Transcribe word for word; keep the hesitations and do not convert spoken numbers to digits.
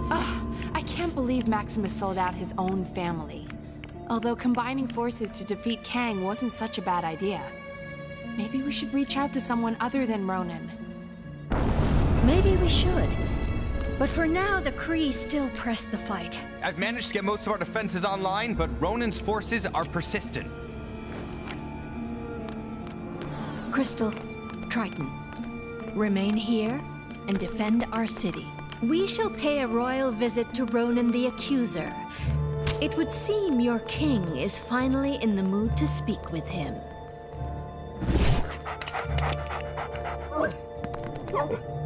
Ugh, I can't believe Maximus sold out his own family. Although combining forces to defeat Kang wasn't such a bad idea. Maybe we should reach out to someone other than Ronan. Maybe we should. But for now, the Kree still press the fight. I've managed to get most of our defenses online, but Ronan's forces are persistent. Crystal, Triton, remain here and defend our city. We shall pay a royal visit to Ronan the Accuser. It would seem your king is finally in the mood to speak with him.